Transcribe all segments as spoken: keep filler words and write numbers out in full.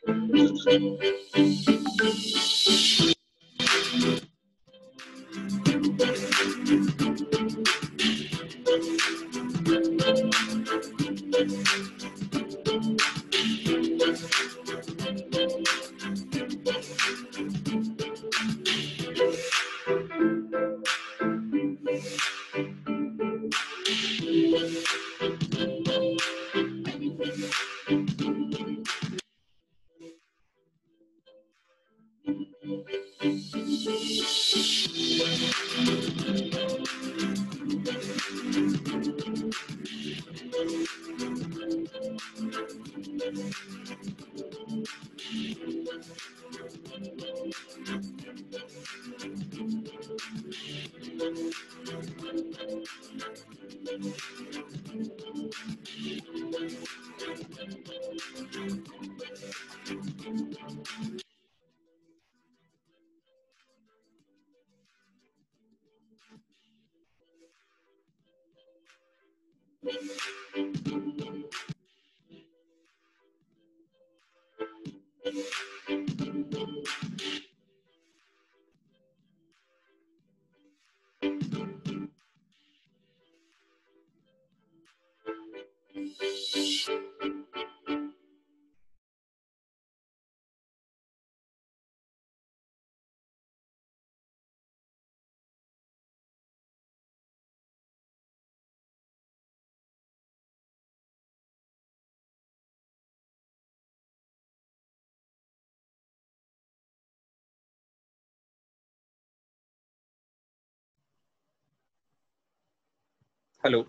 Hello.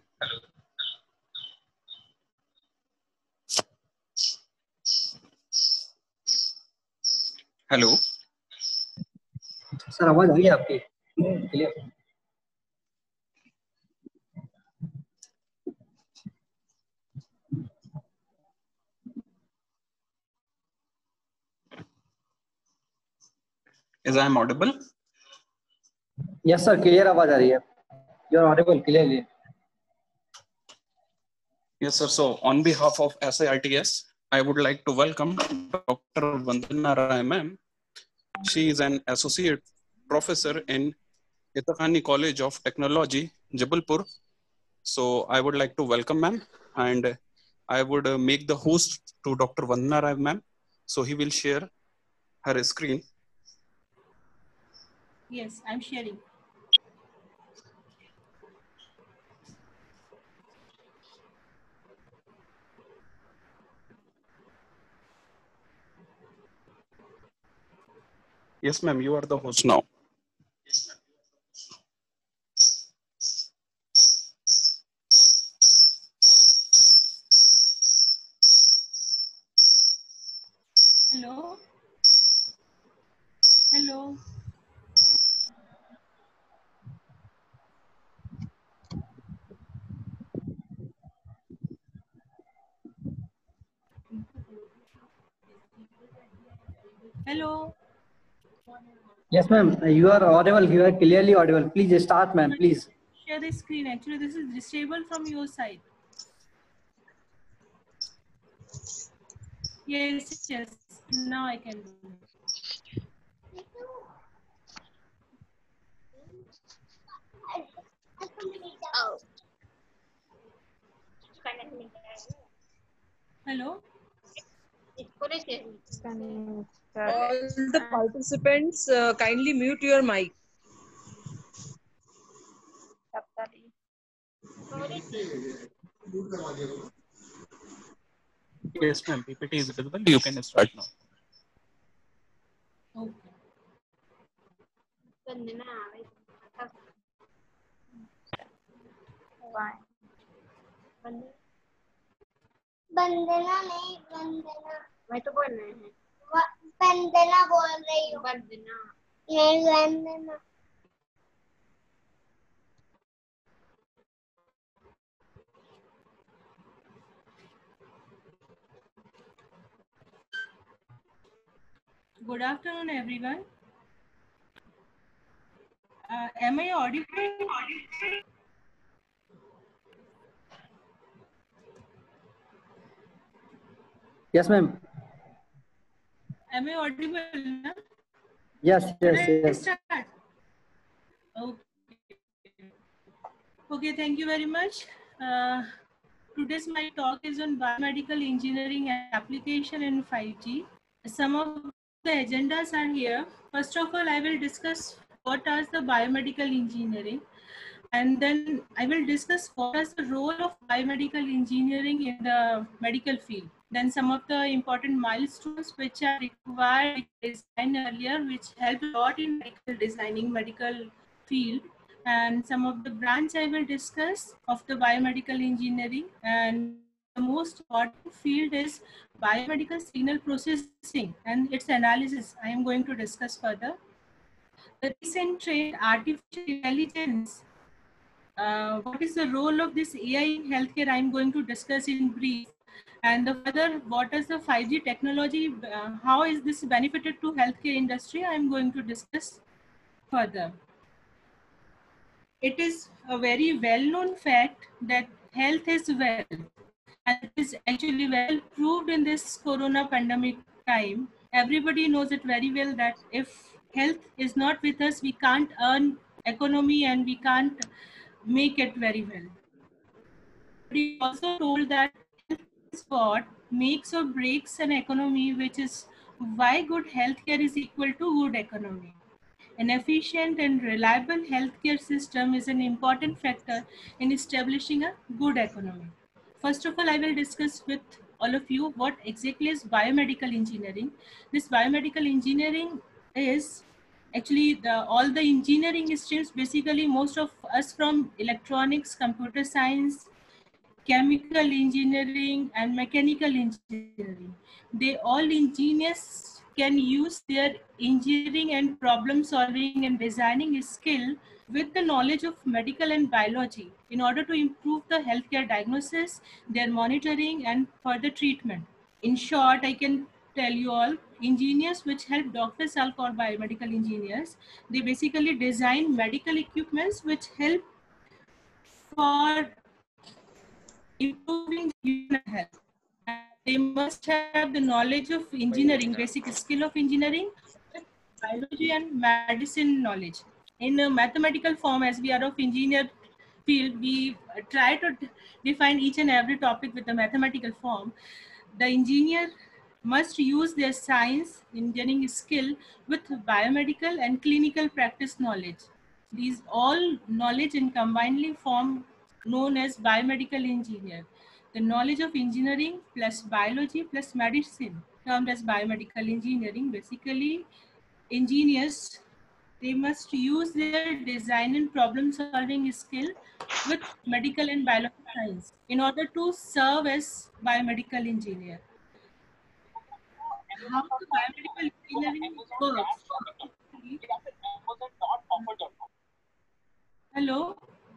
Hello sir आवाज आ रही है आपकी clear? Is I am audible? Yes sir clear आवाज आ रही है. You are audible clearly. Yes, sir. So, on behalf of S I R T S, I would like to welcome Doctor Vandana Rai ma'am. She is an associate professor in Itakhani College of Technology, Jabalpur. So, I would like to welcome ma'am, and I would uh, make the host to Doctor Vandana Rai ma'am. So, he will share her screen. Yes, I'm sharing. Yes, ma'am, you are the host now. Hello. Hello. Hello. Yes ma'am, you are audible. You are clearly audible. Please start ma'am, please. Share the screen. Actually, this is disabled from your side. Yes, yes. Now I can do it. Oh. Hello. All the participants, uh, kindly mute your mic. Yes, ma'am, P P T is visible. You can start now. Okay. Vandana नहीं वंदना मैं तो बोल रही हूँ वंदना बोल रही हूँ वंदना नहीं वंदना Good afternoon, everyone. Uh, am I audible? Yes ma'am. Am I audible? Na? Yes, yes, Should I yes. start? Okay. Okay, thank you very much. Uh, today's my talk is on biomedical engineering application in five G. Some of the agendas are here. First of all, I will discuss what is the biomedical engineering, and then I will discuss what is the role of biomedical engineering in the medical field. Then some of the important milestones which are required design earlier, which help a lot in medical designing medical field, and some of the branch I will discuss of the biomedical engineering. And the most important field is biomedical signal processing and its analysis. I am going to discuss further. The recent trend, artificial intelligence. Uh, what is the role of this A I in healthcare? I am going to discuss in brief. And the further, what is the five G technology? Uh, how is this benefited to healthcare industry? I am going to discuss further. It is a very well-known fact that health is wealth, and it is actually well proved in this corona pandemic time. Everybody knows it very well that if health is not with us, we can't earn economy and we can't make it very well. But he also told that health is what makes or breaks an economy, which is why good healthcare is equal to good economy. An efficient and reliable healthcare system is an important factor in establishing a good economy. First of all, I will discuss with all of you what exactly is biomedical engineering. This biomedical engineering is actually the, all the engineering streams, basically most of us from electronics, computer science, chemical engineering and mechanical engineering. They all engineers can use their engineering and problem solving and designing skill with the knowledge of medical and biology in order to improve the healthcare diagnosis, their monitoring and further treatment. In short, I can tell you all, engineers which help doctors are called biomedical engineers. They basically design medical equipments which help for improving human health. And they must have the knowledge of engineering, basic skill of engineering, biology and medicine knowledge. In a mathematical form, as we are of engineer field, we try to define each and every topic with the mathematical form. The engineer must use their science engineering skill with biomedical and clinical practice knowledge. These all knowledge and combinedly form known as biomedical engineer. The knowledge of engineering plus biology plus medicine termed as biomedical engineering. Basically, engineers, they must use their design and problem solving skill with medical and biological science in order to serve as biomedical engineer. How the biomedical engineering works? Hello?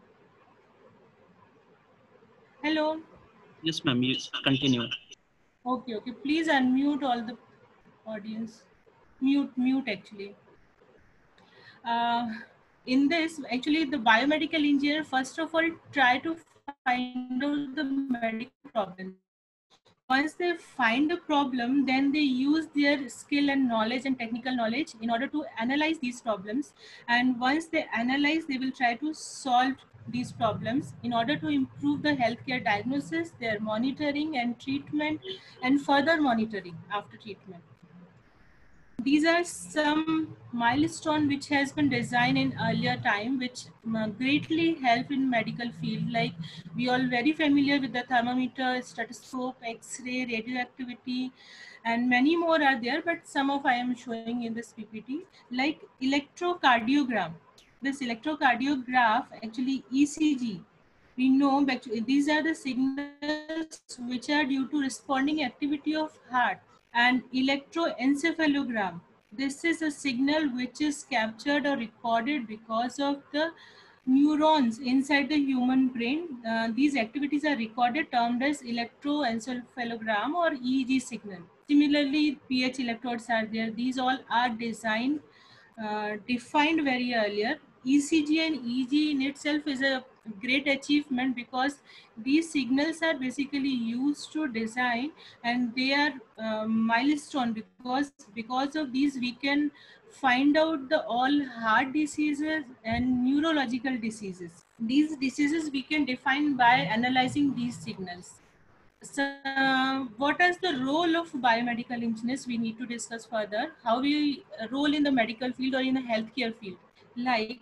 Hello? Yes, ma'am. You continue. Okay, okay. Please unmute all the audience. Mute, mute actually. Uh, in this, actually, the biomedical engineer, first of all, try to find out the medical problem. Once they find the problem, then they use their skill and knowledge and technical knowledge in order to analyze these problems. And once they analyze, they will try to solve these problems in order to improve the healthcare diagnosis, their monitoring and treatment, and further monitoring after treatment. These are some milestone which has been designed in earlier time, which greatly help in medical field. Like we all very familiar with the thermometer, stethoscope, X-ray, radioactivity, and many more are there. But some of I am showing in this P P T, like electrocardiogram. This electrocardiograph, actually E C G. We know these are the signals which are due to responding activity of heart. And electroencephalogram, this is a signal which is captured or recorded because of the neurons inside the human brain. Uh, these activities are recorded, termed as electroencephalogram or E E G signal. Similarly, pH electrodes are there. These all are designed, uh, defined very earlier. E C G and E E G in itself is a great achievement, because these signals are basically used to design, and they are uh, milestone, because because of these we can find out the all heart diseases and neurological diseases. These diseases we can define by analyzing these signals. So, what is the role of biomedical engineers? We need to discuss further. How we uh, role in the medical field or in the healthcare field? Like,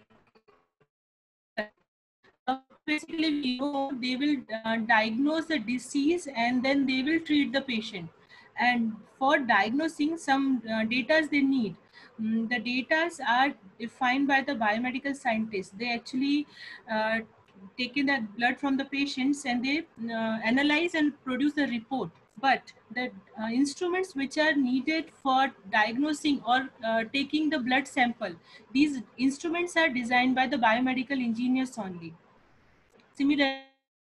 uh, basically, we know they will uh, diagnose the disease and then they will treat the patient. And for diagnosing, some uh, data they need. Mm, the data are defined by the biomedical scientists. They actually uh, taken that blood from the patients and they uh, analyze and produce the report. But the uh, instruments which are needed for diagnosing or uh, taking the blood sample, these instruments are designed by the biomedical engineers only. Similarly,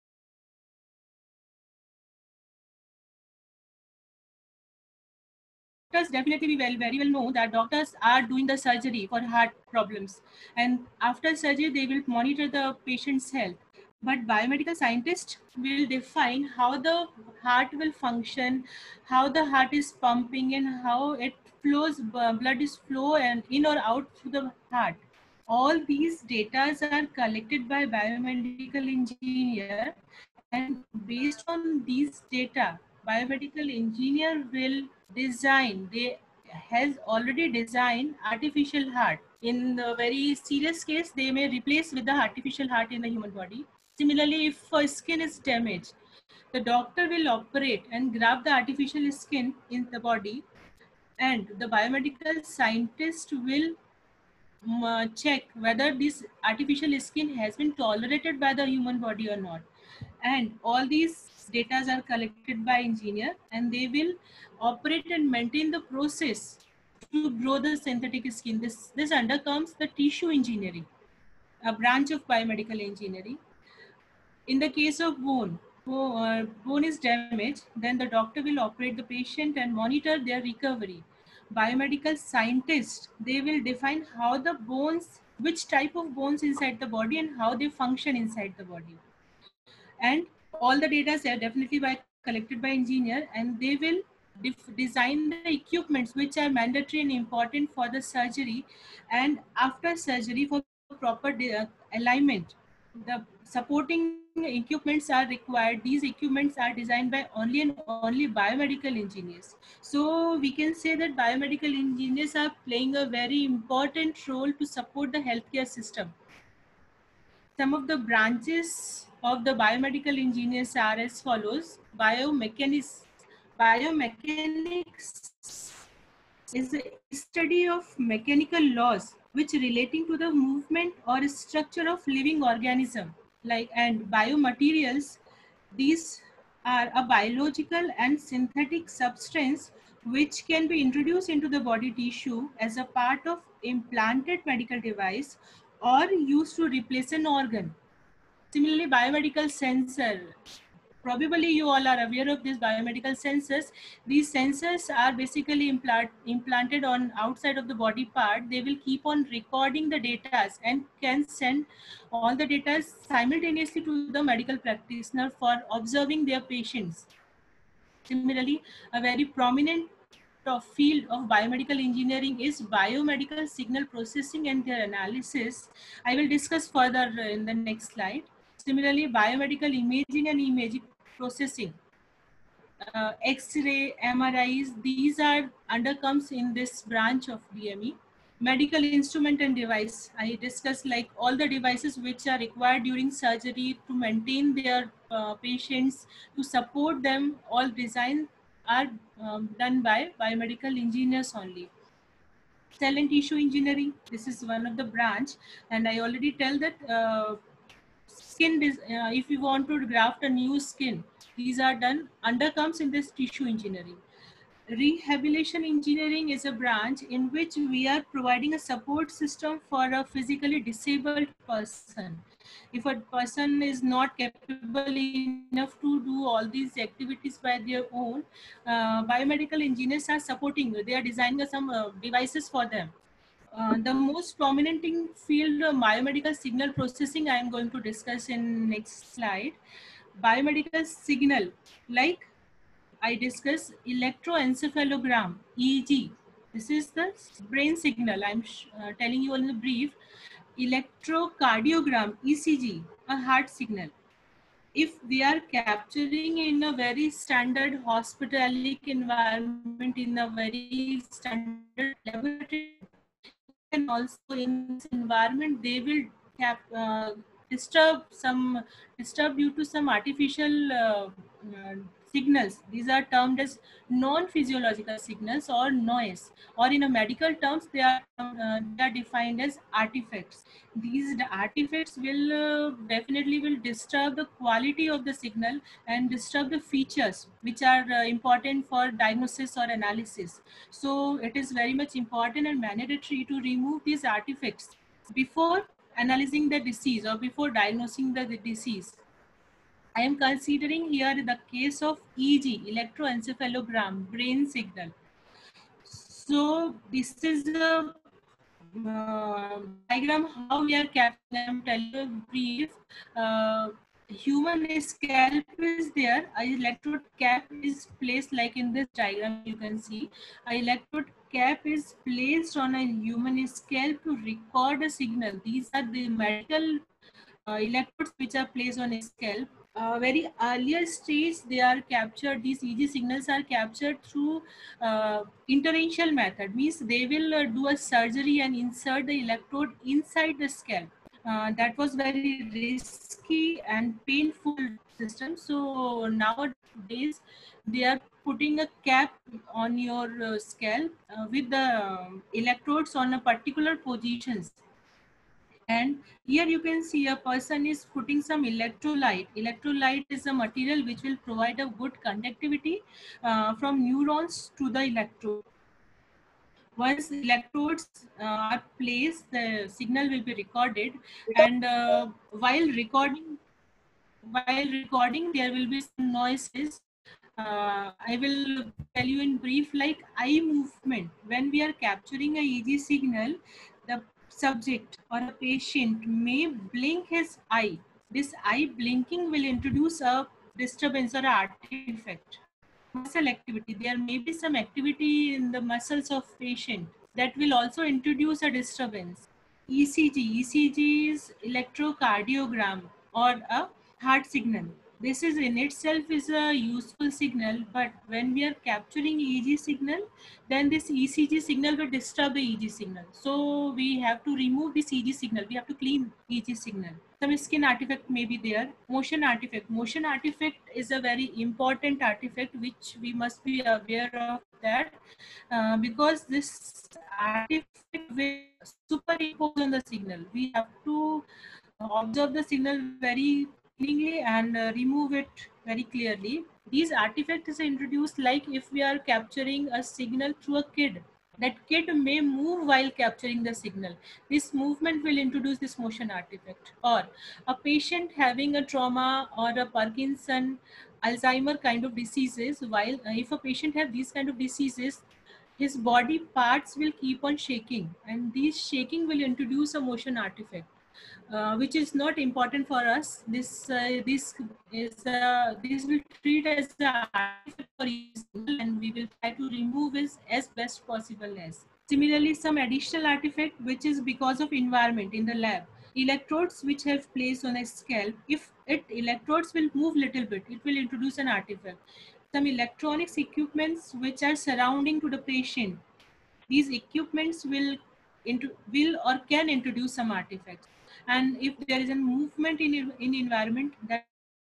doctors, definitely we well very well know that doctors are doing the surgery for heart problems, and after surgery they will monitor the patient's health. But biomedical scientists will define how the heart will function, how the heart is pumping, and how it flows, blood is flow and in or out through the heart. All these data are collected by biomedical engineer, and based on these data, biomedical engineer will design, they has already designed artificial heart. In the very serious case, they may replace with the artificial heart in the human body. Similarly, if a skin is damaged, the doctor will operate and grab the artificial skin in the body, and the biomedical scientist will um, uh, check whether this artificial skin has been tolerated by the human body or not. And all these data are collected by engineer, and they will operate and maintain the process to grow the synthetic skin. This, this undercomes the tissue engineering, a branch of biomedical engineering. In the case of bone, bo- uh, bone is damaged, then the doctor will operate the patient and monitor their recovery. Biomedical scientists, they will define how the bones, which type of bones inside the body and how they function inside the body. And all the data are definitely by collected by engineer, and they will design the equipments which are mandatory and important for the surgery, and after surgery for proper uh, alignment. The supporting equipments are required. These equipments are designed by only and only biomedical engineers. So we can say that biomedical engineers are playing a very important role to support the healthcare system. Some of the branches of the biomedical engineers are as follows. Biomechanics. Biomechanics is a study of mechanical laws which relating to the movement or structure of living organism. Like, and biomaterials, these are a biological and synthetic substance which can be introduced into the body tissue as a part of implanted medical device or used to replace an organ. Similarly, biomedical sensor. Probably you all are aware of these biomedical sensors. These sensors are basically implant, implanted on outside of the body part. They will keep on recording the data and can send all the data simultaneously to the medical practitioner for observing their patients. Similarly, a very prominent of field of biomedical engineering is biomedical signal processing and their analysis. I will discuss further in the next slide. Similarly, biomedical imaging and imaging processing, uh, X-ray, M R Is, these are undercomes in this branch of B M E. Medical instrument and device, I discussed like all the devices which are required during surgery to maintain their uh, patients, to support them, all design are um, done by biomedical engineers only. Cell and tissue engineering, this is one of the branch, and I already tell that uh, skin, uh, if you want to graft a new skin, these are done, undercomes in this tissue engineering. Rehabilitation engineering is a branch in which we are providing a support system for a physically disabled person. If a person is not capable enough to do all these activities by their own, uh, biomedical engineers are supporting, they are designing some uh, devices for them. Uh, the most prominent in field of biomedical signal processing I am going to discuss in next slide. Biomedical signal, like I discuss electroencephalogram, E E G. This is the brain signal. I'm uh, telling you in the brief. Electrocardiogram, E C G, a heart signal. If we are capturing in a very standard hospitalic environment, in a very standard laboratory, and also in this environment, they will cap, uh, disturb some disturb due to some artificial uh, uh, signals. These are termed as non-physiological signals or noise, or in a medical terms they are uh, they are defined as artifacts. These artifacts will uh, definitely will disturb the quality of the signal and disturb the features which are uh, important for diagnosis or analysis. So it is very much important and mandatory to remove these artifacts before analyzing the disease or before diagnosing the, the disease. I am considering here the case of E E G, electroencephalogram, brain signal. So this is a uh, diagram how we are capturing. I am telling you brief. Uh, human scalp is there. A electrode cap is placed like in this diagram. You can see a electrode cap is placed on a human scalp to record a signal. These are the medical uh, electrodes which are placed on a scalp. Uh, very earlier stage, they are captured, these E E G signals are captured through uh, interventional method, means they will uh, do a surgery and insert the electrode inside the scalp. Uh, that was very risky and painful system. So nowadays, they are putting a cap on your uh, scalp uh, with the um, electrodes on a particular positions. And here you can see a person is putting some electrolyte. Electrolyte is a material which will provide a good conductivity uh, from neurons to the electrode. Once electrodes uh, are placed, the signal will be recorded, and uh, while recording, while recording, there will be some noises. Uh, I will tell you in brief, like eye movement. When we are capturing a E E G signal, the subject or a patient may blink his eye. This eye blinking will introduce a disturbance or an artifact. Muscle activity. There may be some activity in the muscles of patient that will also introduce a disturbance. E C G. E C G is electrocardiogram or a heart signal. This is in itself is a useful signal, but when we are capturing E E G signal, then this E C G signal will disturb the E E G signal. So we have to remove this E E G signal. We have to clean E E G signal. Some skin artifact may be there. Motion artifact. Motion artifact is a very important artifact which we must be aware of that uh, because this artifact will superimpose on the signal. We have to observe the signal very cleanly and uh, remove it very clearly. These artifacts are introduced like if we are capturing a signal through a kid. That kid may move while capturing the signal. This movement will introduce this motion artifact. Or a patient having a trauma or a Parkinson, Alzheimer kind of diseases, while uh, if a patient have these kind of diseases, his body parts will keep on shaking, and this shaking will introduce a motion artifact. Uh, which is not important for us. This uh, this is uh, this will treat as a artifact for use, and we will try to remove it as best possible as. Similarly, some additional artifact which is because of environment in the lab. Electrodes which have placed on a scalp, if it electrodes will move little bit, it will introduce an artifact. Some electronics equipments which are surrounding to the patient, these equipments will into will or can introduce some artifacts. And if there is a movement in in environment, that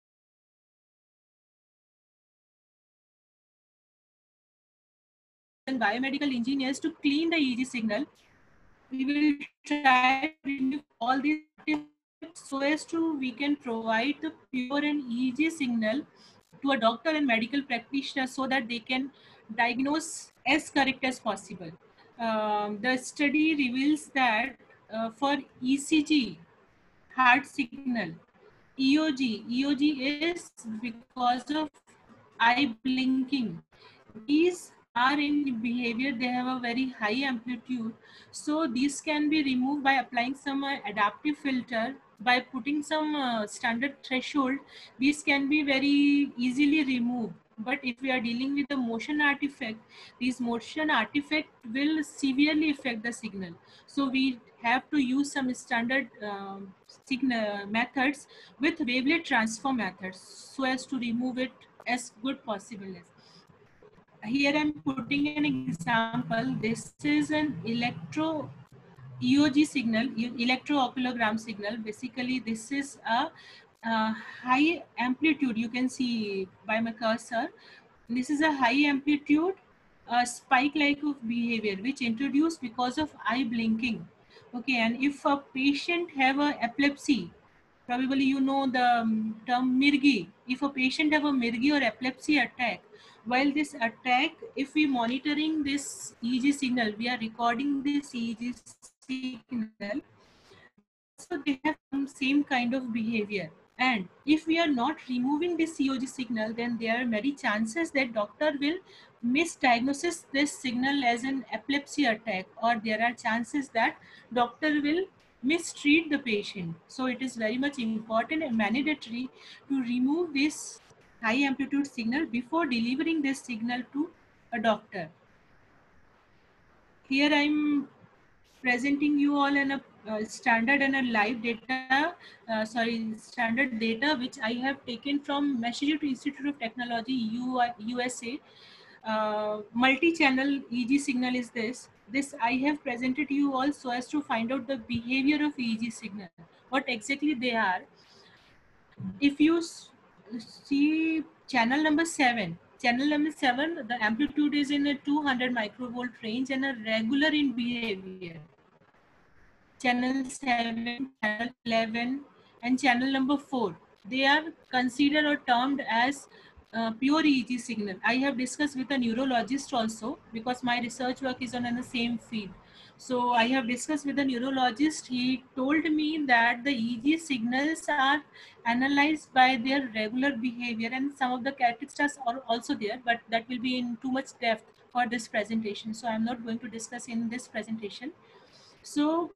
and biomedical engineers to clean the E E G signal, we will try to remove all these artifacts so as to we can provide the pure and E E G signal to a doctor and medical practitioner so that they can diagnose as correct as possible. Um, the study reveals that uh, for E C G, heart signal, E O G, E O G is because of eye blinking. These are in behavior, they have a very high amplitude. So these can be removed by applying some uh, adaptive filter, by putting some uh, standard threshold. These can be very easily removed. But if we are dealing with the motion artifact, these motion artifact will severely affect the signal. So we have to use some standard um, signal methods with wavelet transform methods so as to remove it as good possible as. Here I'm putting an example. This is an electro E O G signal, electro-oculogram signal. Basically, this is a, a high amplitude. You can see by my cursor. This is a high amplitude uh, spike-like of behavior, which introduced because of eye blinking. Okay, and if a patient have a epilepsy, probably you know the um, term mirgi. If a patient have a mirgi or epilepsy attack, while this attack, if we monitoring this E E G signal, we are recording this E E G signal, so they have some same kind of behavior. And if we are not removing this E O G signal, then there are many chances that doctor will misdiagnose this signal as an epilepsy attack, or there are chances that doctor will mistreat the patient. So it is very much important and mandatory to remove this high amplitude signal before delivering this signal to a doctor. Here I'm presenting you all in a uh, standard and a live data, uh, sorry, standard data which I have taken from Massachusetts Institute of Technology, U S A. Uh, multi-channel E E G signal is this. This I have presented you all so as to find out the behavior of E E G signal, what exactly they are. If you see channel number seven, channel number seven, the amplitude is in a two hundred microvolt range and a regular in behavior. Channel seven, channel eleven, and channel number four. They are considered or termed as uh, pure E E G signal. I have discussed with a neurologist also because my research work is on in the same field. So I have discussed with a neurologist. He told me that the E E G signals are analyzed by their regular behavior, and some of the characteristics are also there, but that will be in too much depth for this presentation. So I'm not going to discuss in this presentation. So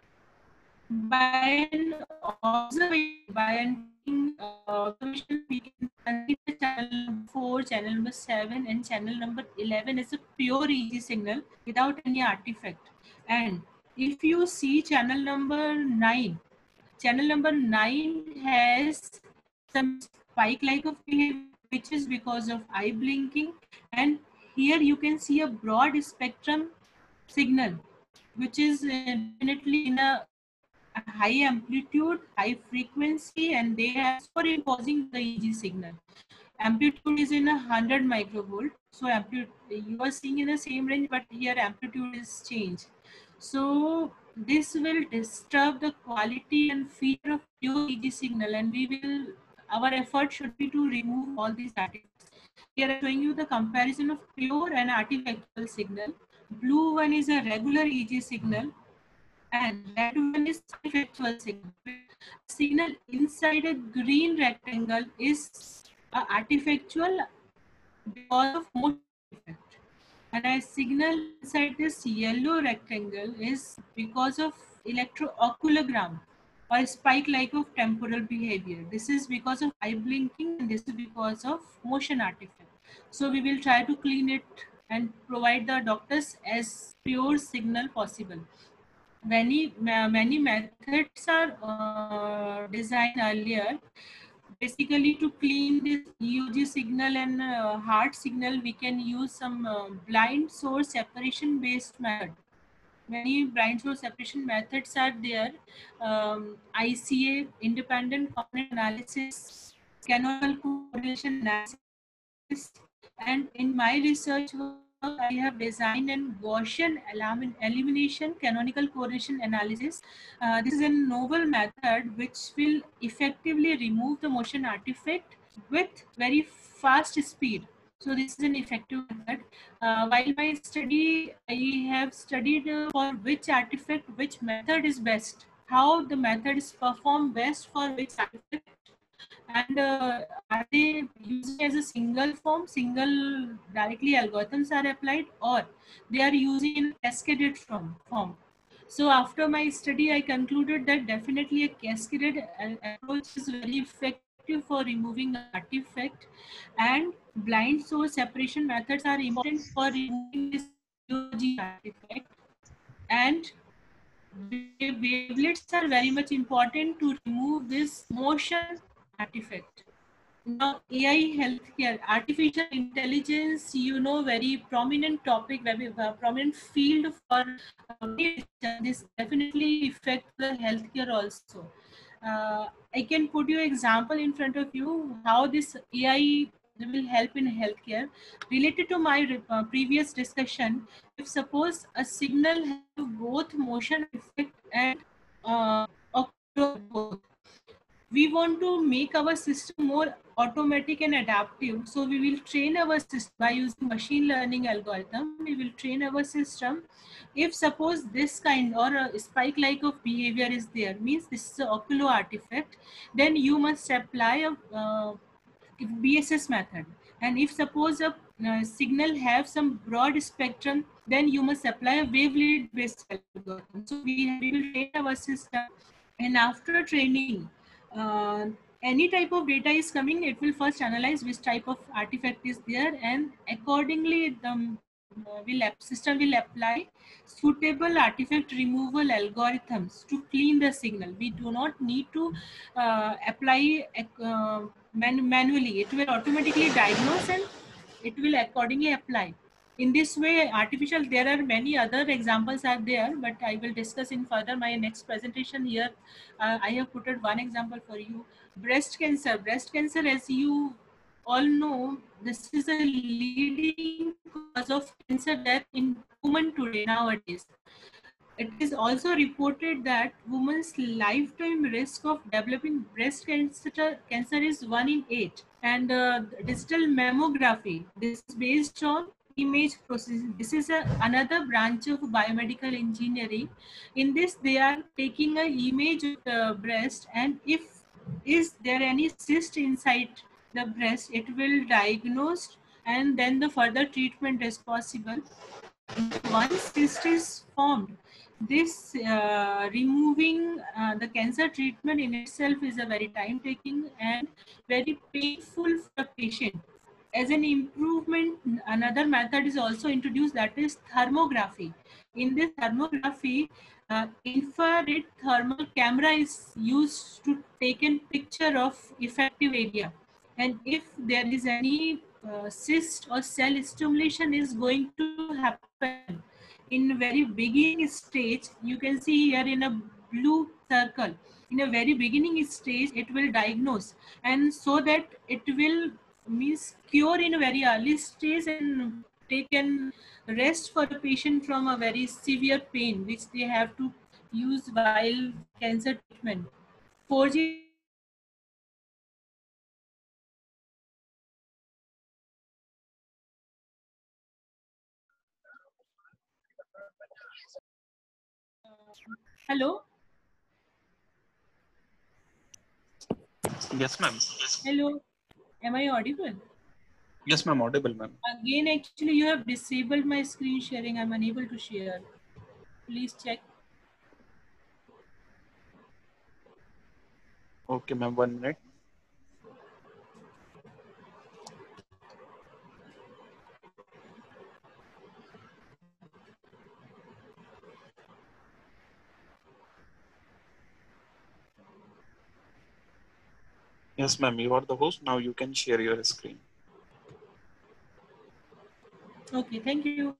by an observation, by an uh, observation, we can consider channel number four, channel number seven, and channel number eleven as a pure E E G signal without any artifact. And if you see channel number nine, channel number nine has some spike-like of behavior, which is because of eye blinking. And here you can see a broad spectrum signal, which is definitely in a high amplitude, high frequency, and they are superimposing the E E G signal. Amplitude is in a hundred microvolt. So amplitude you are seeing in the same range, but here amplitude is changed. So this will disturb the quality and feature of pure E E G signal, and we will, our effort should be to remove all these artifacts. Here I'm showing you the comparison of pure and artifactual signal. Blue one is a regular E E G signal, and red one is artifactual signal. Signal inside a green rectangle is a artifactual because of motion effect, and a signal inside this yellow rectangle is because of electro-oculogram or spike-like of temporal behavior. This is because of eye blinking, and this is because of motion artifact. So we will try to clean it and provide the doctors as pure signal possible. Many many methods are uh, designed earlier. Basically, to clean this E O G signal and uh, heart signal, we can use some uh, blind source separation based method. Many blind source separation methods are there. Um, I C A, independent component analysis, canonical correlation analysis, and in my research work, I have designed an Gaussian elimination canonical correlation analysis. Uh, this is a novel method which will effectively remove the motion artifact with very fast speed. So this is an effective method. Uh, while my study, I have studied uh, for which artifact, which method is best, how the method is performed best for which artifact. And uh, are they using as a single form, single directly algorithms are applied, or they are using in cascaded form? form? So after my study, I concluded that definitely a cascaded uh, approach is very effective for removing artifact, and blind source separation methods are important for removing this artifact, and wavelets are very much important to remove this motion artifact. Now, A I healthcare, artificial intelligence, you know, very prominent topic, very uh, prominent field for uh, this definitely affect the healthcare also. Uh, I can put you example in front of you how this A I will help in healthcare. Related to my uh, previous discussion, if suppose a signal have both motion effect and uh, both, we want to make our system more automatic and adaptive. So we will train our system by using machine learning algorithm. We will train our system. If suppose this kind or a spike like of behavior is there, means this is an ocular artifact, then you must apply a uh, B S S method. And if suppose a uh, signal have some broad spectrum, then you must apply a wavelet based algorithm. So we, we will train our system, and after training, uh, any type of data is coming, it will first analyze which type of artifact is there, and accordingly the um, uh, will system will apply suitable artifact removal algorithms to clean the signal. We do not need to uh, apply uh, man manually. It will automatically diagnose and it will accordingly apply. In this way, artificial, there are many other examples are there, but I will discuss in further my next presentation here. Uh, I have put one example for you. Breast cancer. Breast cancer, as you all know, this is a leading cause of cancer death in women today nowadays. It is also reported that women's lifetime risk of developing breast cancer, cancer is one in eight. And uh, digital mammography, this is based on image processing. This is a, another branch of biomedical engineering. In this, they are taking an image of the breast, and if is there any cyst inside the breast, it will diagnose, and then the further treatment is possible. Once cyst is formed, this uh, removing uh, the cancer treatment in itself is a very time taking and very painful for the patient. As an improvement, another method is also introduced, that is thermography. In this thermography, uh, infrared thermal camera is used to take a picture of effective area, and if there is any uh, cyst or cell stimulation is going to happen in very beginning stage, you can see here in a blue circle, in a very beginning stage it will diagnose, and so that it will means cure in a very early stage and take an rest for the patient from a very severe pain which they have to use while cancer treatment. four G Hello. Yes, ma'am. Hello. Am I audible? Yes, ma'am. Audible, ma'am. Again, actually, you have disabled my screen sharing. I'm unable to share. Please check. Okay, ma'am. One minute. Yes, ma'am. You are the host. Now you can share your screen. Okay, thank you.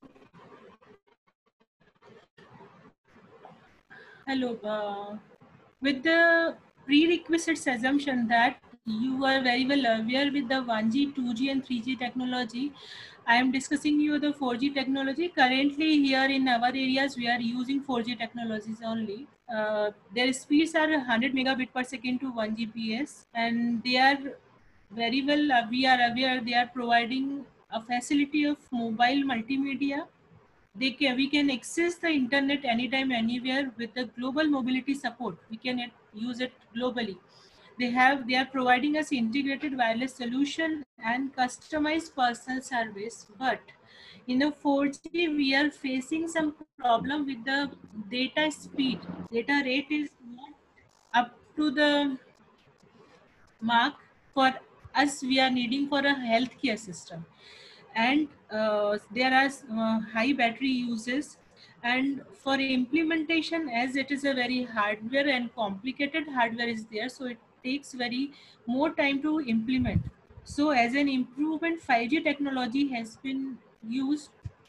Hello. Uh, with the prerequisites assumption that you are very well aware with the one G, two G and three G technology, I am discussing you the four G technology. Currently here in our areas, we are using four G technologies only. Uh, their speeds are one hundred megabit per second to one G P S, and they are very well, uh, we are aware they are providing a facility of mobile multimedia. They can, we can access the internet anytime, anywhere with the global mobility support. We can use it globally. They have they are providing us integrated wireless solution and customized personal service. But in a four G, we are facing some problem with the data speed. Data rate is not up to the mark for us. We are needing for a healthcare system, and uh, there are uh, high battery uses, and for implementation, as it is a very hardware and complicated hardware is there, so it takes very more time to implement. So as an improvement, five G technology has been used.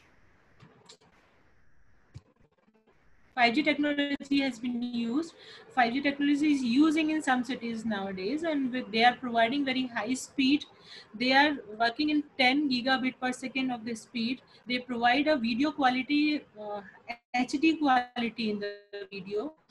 five G technology has been used. five G technology is using in some cities nowadays, and with, they are providing very high speed. They are working in ten gigabit per second of the speed. They provide a video quality, uh, H D quality in the video,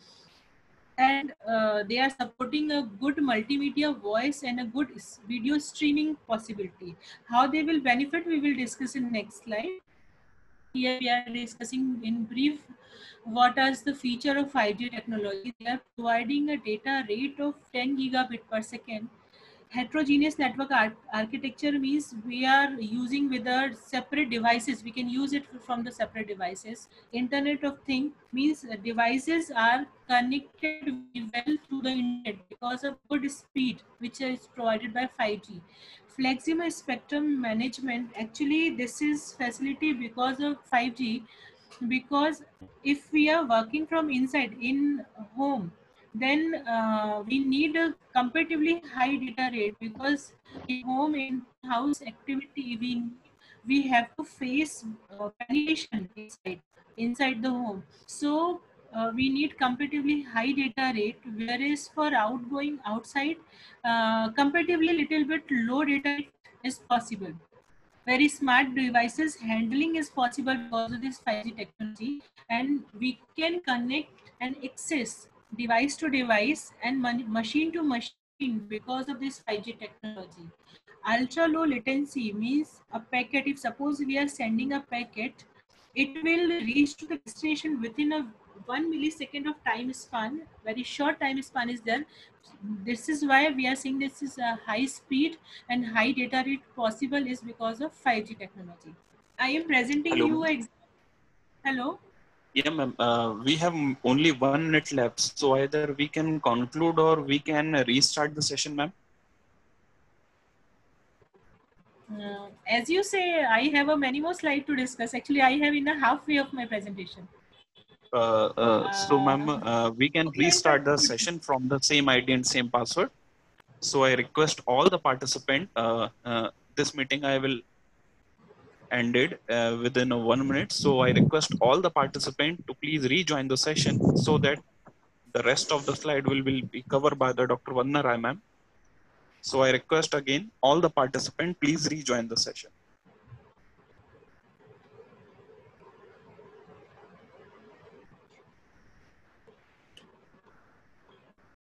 and uh, they are supporting a good multimedia voice and a good video streaming possibility. How they will benefit, we will discuss in next slide. Here we are discussing in brief what is the feature of five G technology. They are providing a data rate of ten gigabit per second. Heterogeneous network ar architecture means we are using with our separate devices. We can use it from the separate devices. Internet of Things means devices are connected well to the internet because of good speed which is provided by five G. Flexible spectrum management, actually this is facility because of five G, because if we are working from inside in home, then uh, we need a comparatively high data rate, because in home, in house activity, we we have to face uh, penetration inside inside the home. So uh, we need comparatively high data rate, whereas for outgoing outside, uh, comparatively little bit low data rate is possible. Very smart devices handling is possible because of this five G technology, and we can connect and access device to device and machine to machine because of this five G technology. Ultra low latency means a packet, if suppose we are sending a packet, it will reach to the destination within a one millisecond of time span. Very short time span is there. This is why we are saying this is a high speed and high data rate possible is because of five G technology. I am presenting Hello. you. Ex Hello. Yeah, ma'am. Uh, we have only one minute left, so either we can conclude or we can restart the session, ma'am. Uh, as you say, I have a many more slides to discuss. Actually, I have in a halfway of my presentation. Uh, uh, so, ma'am, Uh, uh, we can okay, restart the session from the same I D and same password. So I request all the participants, uh, uh, this meeting I will ended uh, within a one minute. So I request all the participants to please rejoin the session so that the rest of the slide will, will be covered by the Doctor Vandana Rai, ma'am. So I request again all the participants, please rejoin the session.